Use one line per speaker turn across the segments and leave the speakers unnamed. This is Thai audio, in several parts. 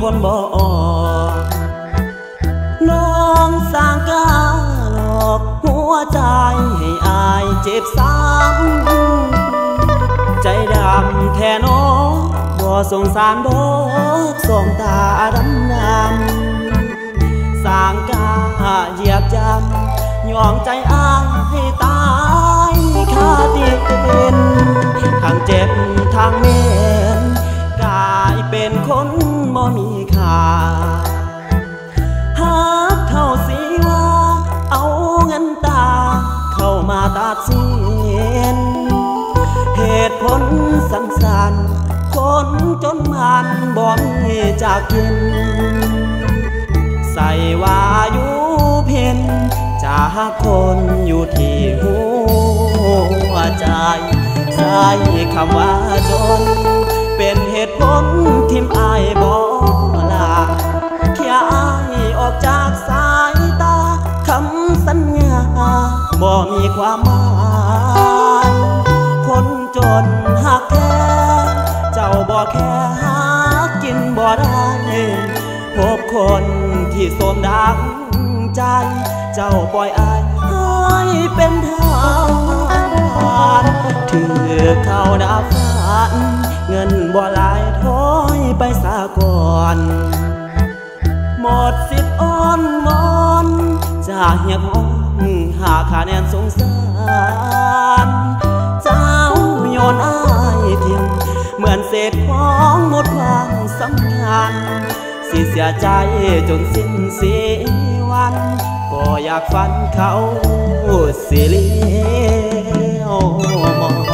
คนบ่ออกน้องสร้างกาหลอกหัวใจให้อายเจ็บซ้ำใจดำแท้น้องบ่สงสารดอกสองตาดำนำสร้างกาเหยียบย่ำยอมใจอายให้ตายคาเตียงทางเจ็บทางเม็นกลายเป็นคนบ่มีค่าหากเขาสิว่าเอาเงินตาเข้ามาตัดสินเหตุผลสั้นๆคนจนมันบ่มีจะกินใส่ว่าอยู่เพียงจากคนอยู่ที่หัวใจใส่คำว่าจนเป็นเหตุผลทิมอายบ่ลาแค่อายออกจากสายตาคำสัญญาบ่มีความหมายคนจนหักแค่เจ้าบ่แค่หากินบ่ได้พบคนที่สมดังใจเจ้าปล่อยอายให้เป็นทานถือเข้าดาฝันเงินบ่หลายถอยไปซะก่อนหมดสิทธิ์อ้อนวอนจะเหียกห้องหาคะแนนสงสารเจ้าโยนอายทิ้งเหมือนเศษของหมดความสำคัญสิเสียใจจนสิ้นสีวันก็อยากฝันเขาสิเลี้ยวมอง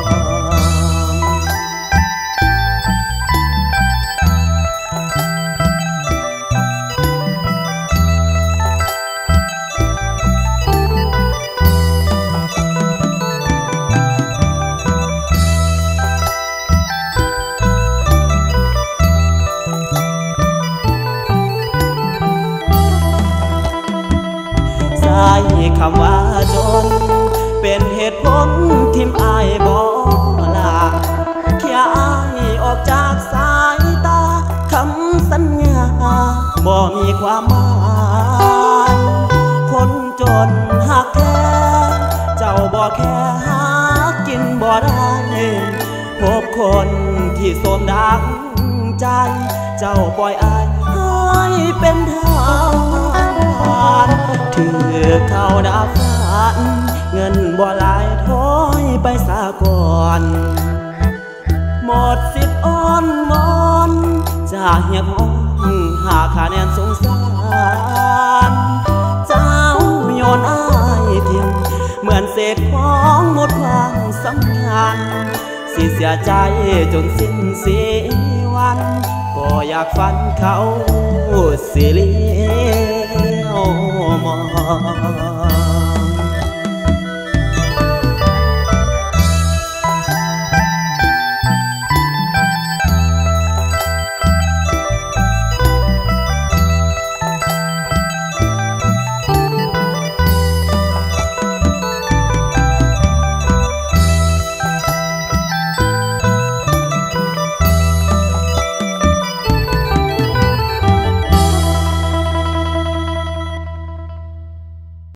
คำว่าจนเป็นเหตุผลทิมอายบ่ลาแค่อายออกจากสายตาคำสัญญาบ่มีความหมายคนจนหักแค่เจ้าบ่แค่หากินบ่ได้พบคนที่สมดังใจเจ้าปล่อยอายให้เป็นทานถือเข้าดาฝันเงินบ่หลายถอยไปซะก่อนหมดสิทธิ์อ้อนวอนจะเหียกห้องหาคะแนนสงสารเจ้าโยนอายทิ้งเหมือนเศษของหมดความสำคัญสิเสียใจจนสิ้นสีวันก็อยากฝันเขาสิเลี้ยวมอง